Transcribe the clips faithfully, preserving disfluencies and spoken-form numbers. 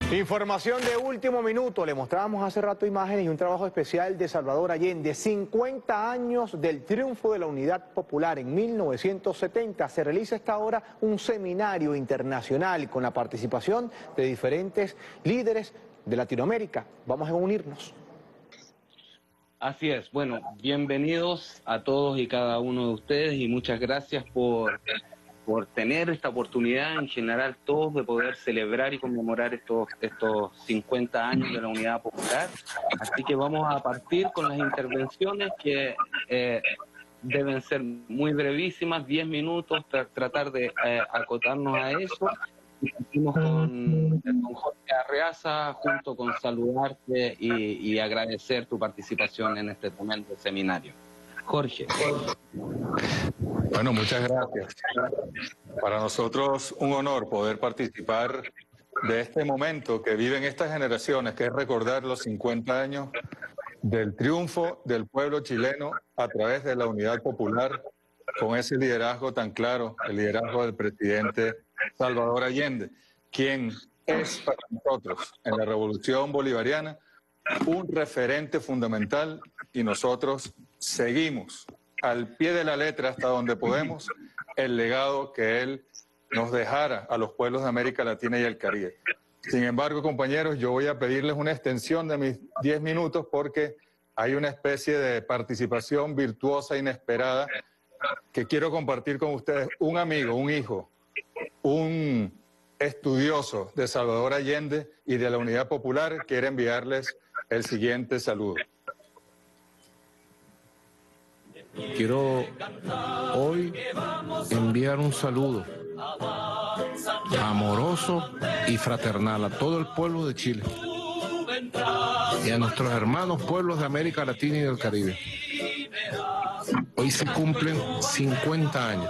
Información de último minuto. Le mostrábamos hace rato imágenes y un trabajo especial de Salvador Allende. cincuenta años del triunfo de la Unidad Popular en mil novecientos setenta. Se realiza esta hora un seminario internacional con la participación de diferentes líderes de Latinoamérica. Vamos a unirnos. Así es. Bueno, bienvenidos a todos y cada uno de ustedes y muchas gracias por... por tener esta oportunidad en general todos de poder celebrar y conmemorar estos, estos cincuenta años de la Unidad Popular. Así que vamos a partir con las intervenciones que eh, deben ser muy brevísimas, diez minutos, tra tratar de eh, acotarnos a eso. Y partimos con, con Jorge Arreaza, junto con saludarte y, y agradecer tu participación en este momento del seminario. Jorge. Bueno, muchas gracias. Para nosotros un honor poder participar de este momento que viven estas generaciones, que es recordar los cincuenta años del triunfo del pueblo chileno a través de la Unidad Popular, con ese liderazgo tan claro, el liderazgo del presidente Salvador Allende, quien es para nosotros en la Revolución Bolivariana un referente fundamental, y nosotros seguimos al pie de la letra hasta donde podemos el legado que él nos dejara a los pueblos de América Latina y el Caribe. Sin embargo, compañeros, yo voy a pedirles una extensión de mis diez minutos porque hay una especie de participación virtuosa inesperada que quiero compartir con ustedes. Un amigo, un hijo, un estudioso de Salvador Allende y de la Unidad Popular quiere enviarles el siguiente saludo. Quiero hoy enviar un saludo amoroso y fraternal a todo el pueblo de Chile y a nuestros hermanos pueblos de América Latina y del Caribe. Hoy se cumplen cincuenta años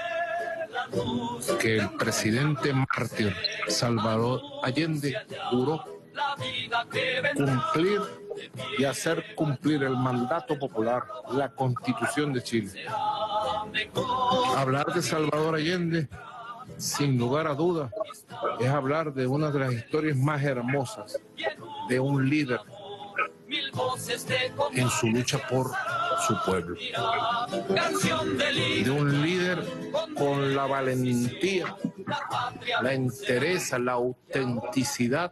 que el presidente mártir Salvador Allende juró cumplir y hacer cumplir el mandato popular, la Constitución de Chile. Hablar de Salvador Allende, sin lugar a dudas, es hablar de una de las historias más hermosas de un líder en su lucha por su pueblo. De un líder con la valentía, la entereza, la autenticidad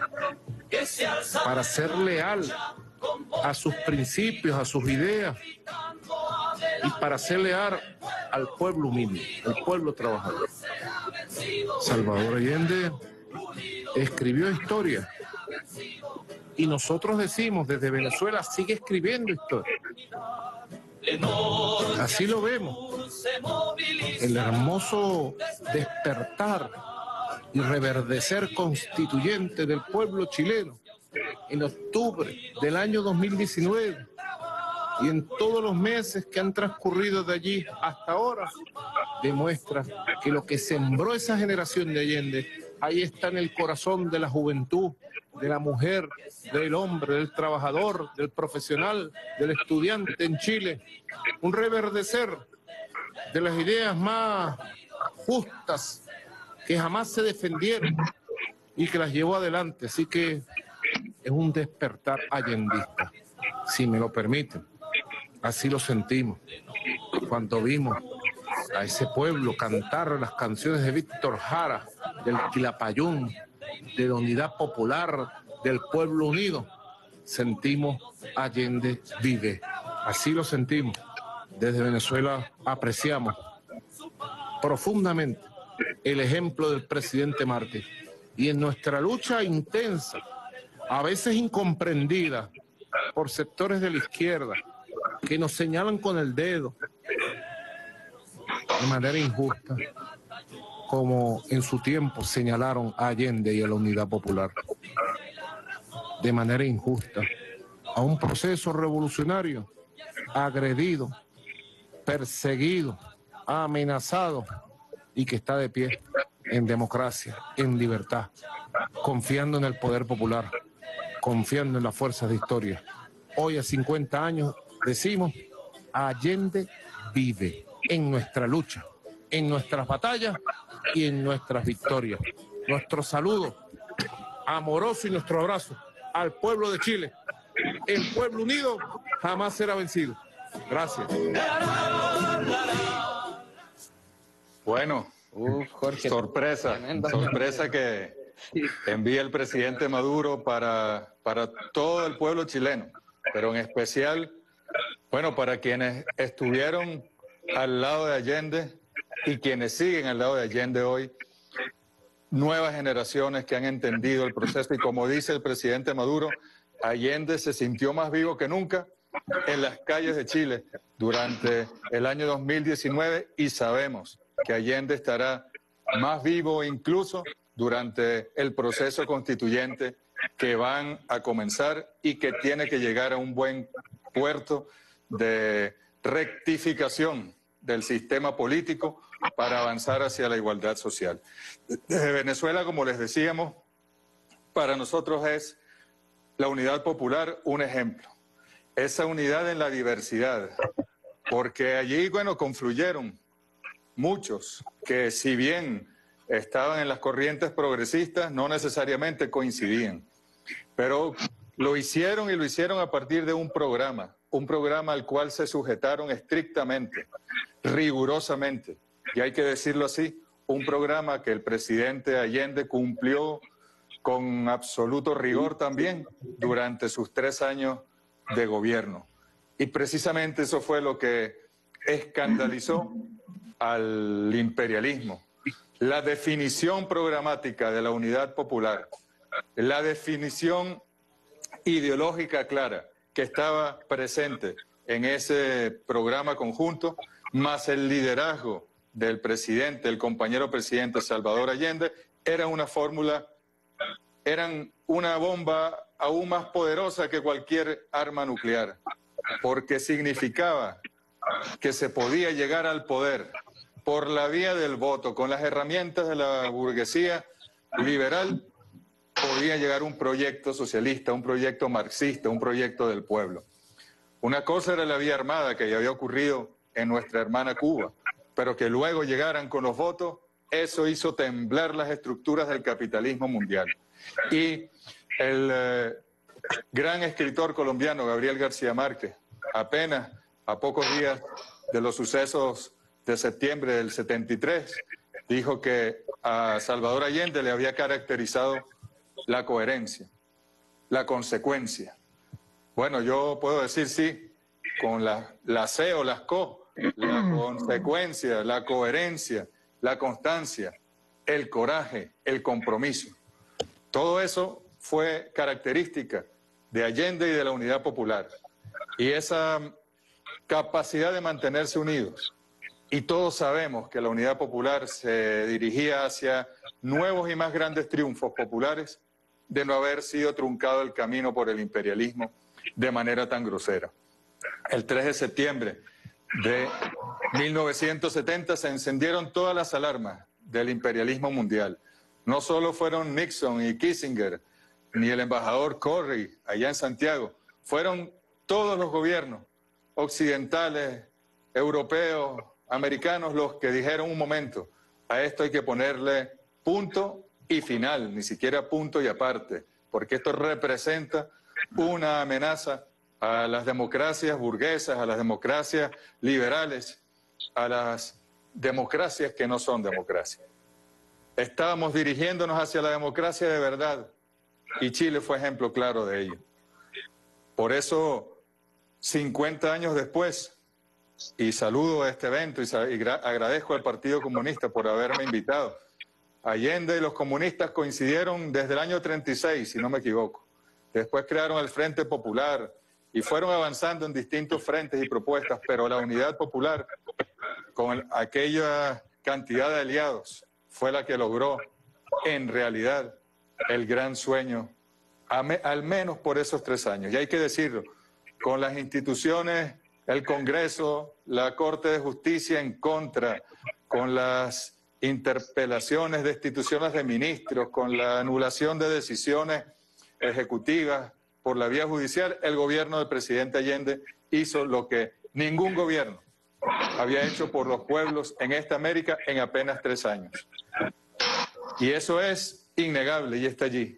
para ser leal a sus principios, a sus ideas y para ser leal al pueblo humilde, al pueblo trabajador. Salvador Allende escribió historia y nosotros decimos desde Venezuela sigue escribiendo historia. Así lo vemos, el hermoso despertar y reverdecer constituyente del pueblo chileno en octubre del año dos mil diecinueve y en todos los meses que han transcurrido de allí hasta ahora, demuestra que lo que sembró esa generación de Allende, ahí está en el corazón de la juventud, de la mujer, del hombre, del trabajador, del profesional, del estudiante en Chile. Un reverdecer de las ideas más justas que jamás se defendieron y que las llevó adelante. Así que es un despertar allendista, si me lo permiten. Así lo sentimos cuando vimos a ese pueblo cantar las canciones de Víctor Jara, del Quilapayún, de la Unidad Popular, del Pueblo Unido. Sentimos Allende vive. Así lo sentimos. Desde Venezuela apreciamos profundamente el ejemplo del presidente mártir. Y en nuestra lucha intensa, a veces incomprendida por sectores de la izquierda, que nos señalan con el dedo de manera injusta, como en su tiempo señalaron a Allende y a la Unidad Popular, de manera injusta, a un proceso revolucionario agredido, perseguido, amenazado y que está de pie en democracia, en libertad, confiando en el poder popular, confiando en las fuerzas de historia. Hoy a cincuenta años decimos, Allende vive en nuestra lucha, en nuestras batallas y en nuestras victorias. Nuestro saludo amoroso y nuestro abrazo al pueblo de Chile. El pueblo unido jamás será vencido. Gracias. Bueno, Uf, Jorge, sorpresa, tremendo. sorpresa que envía el presidente Maduro para, para todo el pueblo chileno, pero en especial, bueno, para quienes estuvieron al lado de Allende y quienes siguen al lado de Allende hoy, nuevas generaciones que han entendido el proceso y como dice el presidente Maduro, Allende se sintió más vivo que nunca en las calles de Chile durante el año dos mil diecinueve y sabemos que Allende estará más vivo incluso durante el proceso constituyente que van a comenzar y que tiene que llegar a un buen puerto de rectificación del sistema político para avanzar hacia la igualdad social. Desde Venezuela, como les decíamos, para nosotros es la unidad popular un ejemplo. Esa unidad en la diversidad, porque allí, bueno, confluyeron muchos que si bien estaban en las corrientes progresistas, no necesariamente coincidían, pero lo hicieron y lo hicieron a partir de un programa, un programa al cual se sujetaron estrictamente, rigurosamente, y hay que decirlo así, un programa que el presidente Allende cumplió con absoluto rigor también durante sus tres años de gobierno. Y precisamente eso fue lo que escandalizó al imperialismo. La definición programática de la unidad popular, la definición ideológica clara que estaba presente en ese programa conjunto, más el liderazgo del presidente, el compañero presidente Salvador Allende, era una fórmula, eran una bomba aún más poderosa que cualquier arma nuclear, porque significaba que se podía llegar al poder por la vía del voto, con las herramientas de la burguesía liberal, podía llegar un proyecto socialista, un proyecto marxista, un proyecto del pueblo. Una cosa era la vía armada, que ya había ocurrido en nuestra hermana Cuba, pero que luego llegaran con los votos, eso hizo temblar las estructuras del capitalismo mundial. Y el eh, gran escritor colombiano Gabriel García Márquez, apenas a pocos días de los sucesos de septiembre del setenta y tres, dijo que a Salvador Allende le había caracterizado la coherencia, la consecuencia. Bueno, yo puedo decir sí, con la, la C o las CO, la consecuencia, la coherencia, la constancia, el coraje, el compromiso. Todo eso fue característica de Allende y de la Unidad Popular. Y esa capacidad de mantenerse unidos. Y todos sabemos que la Unidad Popular se dirigía hacia nuevos y más grandes triunfos populares de no haber sido truncado el camino por el imperialismo de manera tan grosera. El tres de septiembre de mil novecientos setenta se encendieron todas las alarmas del imperialismo mundial. No solo fueron Nixon y Kissinger, ni el embajador Corry allá en Santiago, fueron todos los gobiernos occidentales, europeos, americanos, los que dijeron un momento, a esto hay que ponerle punto y final, ni siquiera punto y aparte, porque esto representa una amenaza a las democracias burguesas, a las democracias liberales, a las democracias que no son democracias. Estábamos dirigiéndonos hacia la democracia de verdad y Chile fue ejemplo claro de ello. Por eso, cincuenta años después, y saludo a este evento y, y agradezco al Partido Comunista por haberme invitado. Allende y los comunistas coincidieron desde el año treinta y seis, si no me equivoco. Después crearon el Frente Popular y fueron avanzando en distintos frentes y propuestas, pero la Unidad Popular, con aquella cantidad de aliados, fue la que logró, en realidad, el gran sueño, al menos por esos tres años. Y hay que decirlo, con las instituciones, el Congreso, la Corte de Justicia en contra, con las interpelaciones de instituciones de ministros, con la anulación de decisiones ejecutivas por la vía judicial, el gobierno del presidente Allende hizo lo que ningún gobierno había hecho por los pueblos en esta América en apenas tres años. Y eso es innegable y está allí.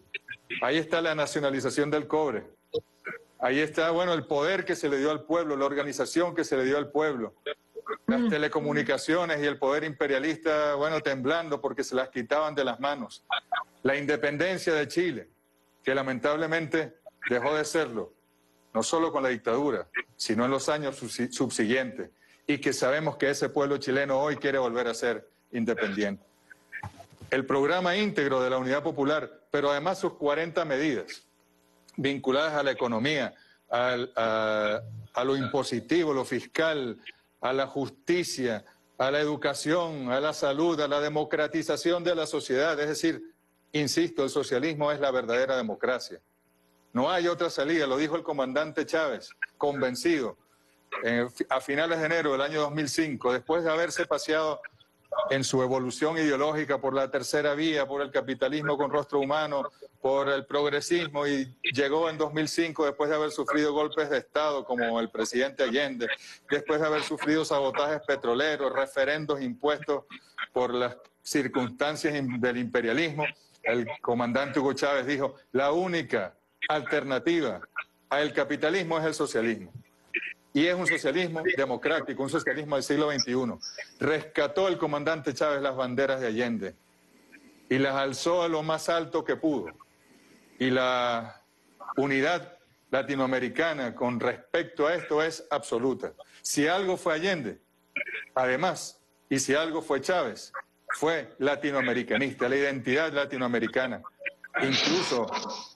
Ahí está la nacionalización del cobre. Ahí está, bueno, el poder que se le dio al pueblo, la organización que se le dio al pueblo. Las telecomunicaciones y el poder imperialista, bueno, temblando porque se las quitaban de las manos. La independencia de Chile, que lamentablemente dejó de serlo, no solo con la dictadura, sino en los años subsiguientes, y que sabemos que ese pueblo chileno hoy quiere volver a ser independiente. El programa íntegro de la Unidad Popular, pero además sus cuarenta medidas vinculadas a la economía, a, a, a lo impositivo, lo fiscal, a la justicia, a la educación, a la salud, a la democratización de la sociedad. Es decir, insisto, el socialismo es la verdadera democracia. No hay otra salida, lo dijo el comandante Chávez, convencido, eh, a finales de enero del año dos mil cinco, después de haberse paseado en su evolución ideológica por la tercera vía, por el capitalismo con rostro humano, por el progresismo, y llegó en dos mil cinco después de haber sufrido golpes de Estado como el presidente Allende, después de haber sufrido sabotajes petroleros, referendos impuestos por las circunstancias del imperialismo. El comandante Hugo Chávez dijo, la única alternativa al capitalismo es el socialismo. Y es un socialismo democrático, un socialismo del siglo veintiuno. Rescató el comandante Chávez las banderas de Allende y las alzó a lo más alto que pudo. Y la unidad latinoamericana con respecto a esto es absoluta. Si algo fue Allende, además, y si algo fue Chávez, fue latinoamericanista, la identidad latinoamericana. Incluso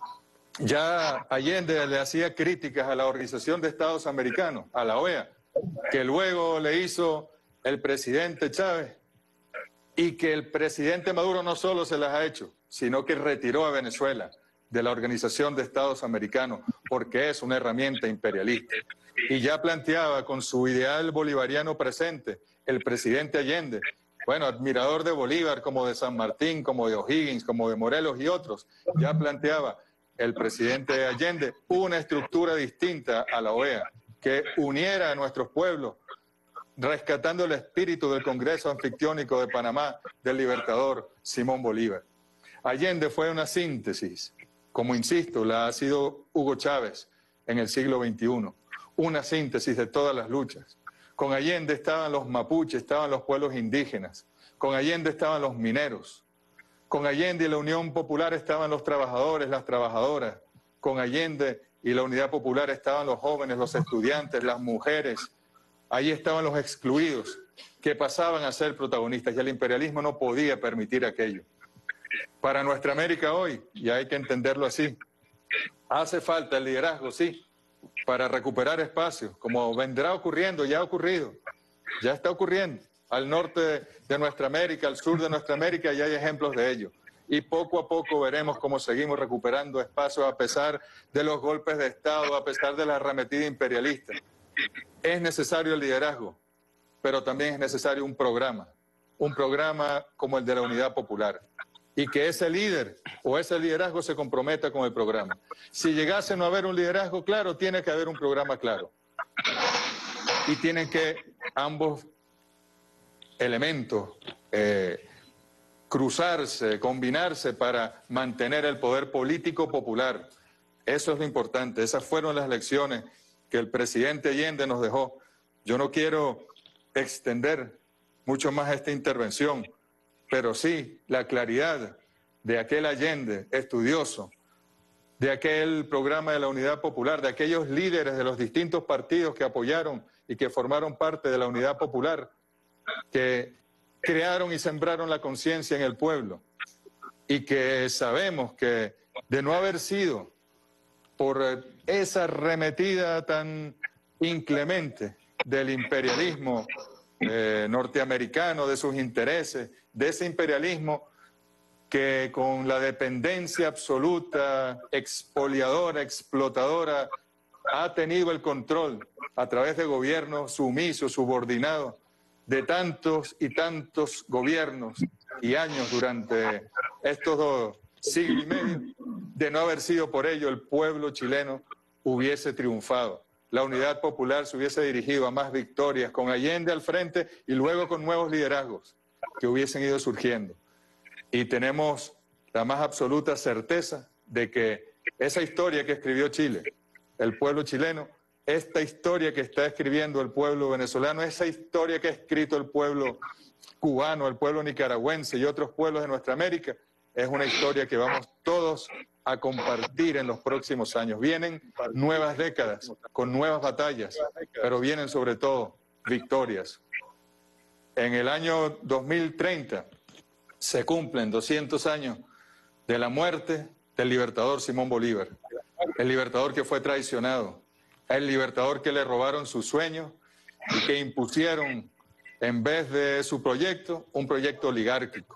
ya Allende le hacía críticas a la Organización de Estados Americanos, a la O E A, que luego le hizo el presidente Chávez, y que el presidente Maduro no solo se las ha hecho, sino que retiró a Venezuela de la Organización de Estados Americanos, porque es una herramienta imperialista. Y ya planteaba con su ideal bolivariano presente el presidente Allende, bueno, admirador de Bolívar, como de San Martín, como de O'Higgins, como de Morelos y otros, ya planteaba el presidente Allende una estructura distinta a la O E A, que uniera a nuestros pueblos, rescatando el espíritu del Congreso Anfictiónico de Panamá del libertador Simón Bolívar. Allende fue una síntesis, como insisto, la ha sido Hugo Chávez en el siglo veintiuno, una síntesis de todas las luchas. Con Allende estaban los mapuches, estaban los pueblos indígenas, con Allende estaban los mineros, con Allende y la Unión Popular estaban los trabajadores, las trabajadoras. Con Allende y la Unidad Popular estaban los jóvenes, los estudiantes, las mujeres. Ahí estaban los excluidos, que pasaban a ser protagonistas, y el imperialismo no podía permitir aquello. Para nuestra América hoy, y hay que entenderlo así, hace falta el liderazgo, sí, para recuperar espacios, como vendrá ocurriendo, ya ha ocurrido, ya está ocurriendo. Al norte de nuestra América, al sur de nuestra América, ya hay ejemplos de ello. Y poco a poco veremos cómo seguimos recuperando espacios a pesar de los golpes de Estado, a pesar de la arremetida imperialista. Es necesario el liderazgo, pero también es necesario un programa, un programa como el de la Unidad Popular, y que ese líder o ese liderazgo se comprometa con el programa. Si llegase a no haber un liderazgo claro, tiene que haber un programa claro. Y tienen que ambos elementos eh, cruzarse, combinarse para mantener el poder político popular. Eso es lo importante. Esas fueron las lecciones que el presidente Allende nos dejó. Yo no quiero extender mucho más esta intervención, pero sí la claridad de aquel Allende estudioso, de aquel programa de la Unidad Popular, de aquellos líderes de los distintos partidos que apoyaron y que formaron parte de la Unidad Popular, que crearon y sembraron la conciencia en el pueblo, y que sabemos que de no haber sido por esa arremetida tan inclemente del imperialismo eh, norteamericano, de sus intereses, de ese imperialismo que con la dependencia absoluta, expoliadora, explotadora, ha tenido el control a través de gobiernos sumisos, subordinados, de tantos y tantos gobiernos y años durante estos dos siglos y medio. De no haber sido por ello, el pueblo chileno hubiese triunfado. La Unidad Popular se hubiese dirigido a más victorias, con Allende al frente y luego con nuevos liderazgos que hubiesen ido surgiendo. Y tenemos la más absoluta certeza de que esa historia que escribió Chile, el pueblo chileno, esta historia que está escribiendo el pueblo venezolano, esa historia que ha escrito el pueblo cubano, el pueblo nicaragüense y otros pueblos de nuestra América, es una historia que vamos todos a compartir en los próximos años. Vienen nuevas décadas, con nuevas batallas, pero vienen sobre todo victorias. En el año dos mil treinta se cumplen doscientos años de la muerte del libertador Simón Bolívar, el libertador que fue traicionado, el libertador que le robaron sus sueños y que impusieron, en vez de su proyecto, un proyecto oligárquico.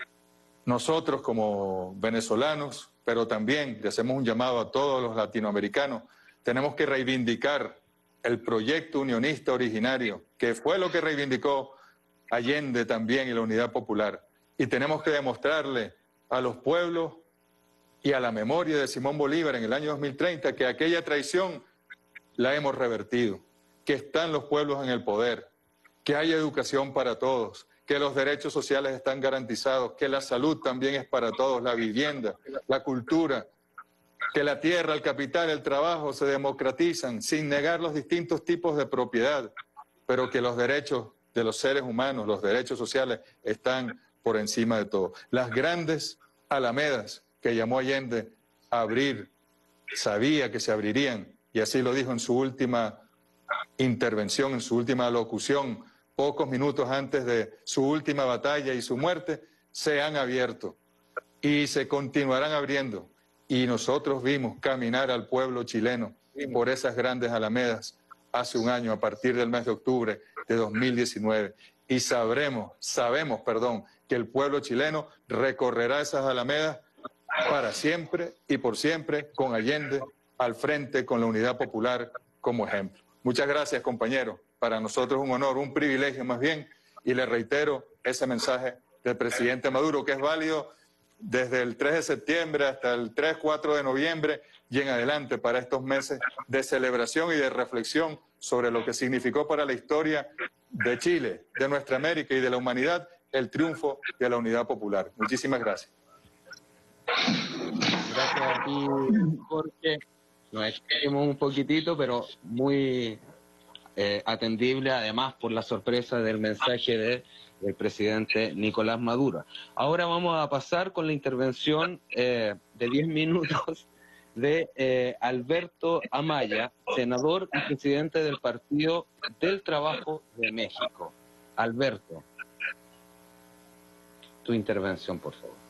Nosotros como venezolanos, pero también le hacemos un llamado a todos los latinoamericanos, tenemos que reivindicar el proyecto unionista originario, que fue lo que reivindicó Allende también y la Unidad Popular. Y tenemos que demostrarle a los pueblos y a la memoria de Simón Bolívar en el año dos mil treinta que aquella traición la hemos revertido, que están los pueblos en el poder, que hay educación para todos, que los derechos sociales están garantizados, que la salud también es para todos, la vivienda, la cultura, que la tierra, el capital, el trabajo se democratizan sin negar los distintos tipos de propiedad, pero que los derechos de los seres humanos, los derechos sociales están por encima de todo. Las grandes alamedas que llamó Allende a abrir, sabía que se abrirían, y así lo dijo en su última intervención, en su última locución, pocos minutos antes de su última batalla y su muerte, se han abierto y se continuarán abriendo. Y nosotros vimos caminar al pueblo chileno por esas grandes alamedas hace un año, a partir del mes de octubre de dos mil diecinueve. Y sabremos, sabemos, perdón, que el pueblo chileno recorrerá esas alamedas para siempre y por siempre, con Allende al frente, con la Unidad Popular como ejemplo. Muchas gracias, compañeros. Para nosotros es un honor, un privilegio más bien, y le reitero ese mensaje del presidente Maduro, que es válido desde el tres de septiembre hasta el tres, cuatro de noviembre y en adelante para estos meses de celebración y de reflexión sobre lo que significó para la historia de Chile, de nuestra América y de la humanidad el triunfo de la Unidad Popular. Muchísimas gracias. Gracias a ti, Jorge. Nos extendimos un poquitito, pero muy eh, atendible, además por la sorpresa del mensaje de, del presidente Nicolás Maduro. Ahora vamos a pasar con la intervención eh, de diez minutos de eh, Alberto Amaya, senador y presidente del Partido del Trabajo de México. Alberto, tu intervención, por favor.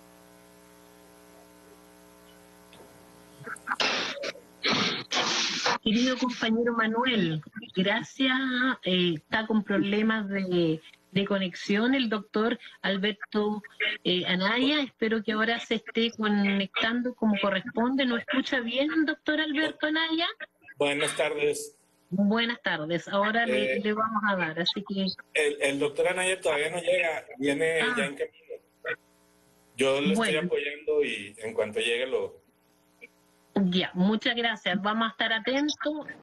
Querido compañero Manuel, gracias. Eh, está con problemas de, de conexión el doctor Alberto eh, Anaya. Espero que ahora se esté conectando como corresponde. ¿No escucha bien, doctor Alberto Anaya? Buenas tardes. Buenas tardes. Ahora eh, le, le vamos a dar, así que... El, el doctor Anaya todavía no llega, viene ah. ya en camino. Yo lo bueno. estoy apoyando y en cuanto llegue lo... Ya, muchas gracias. Vamos a estar atentos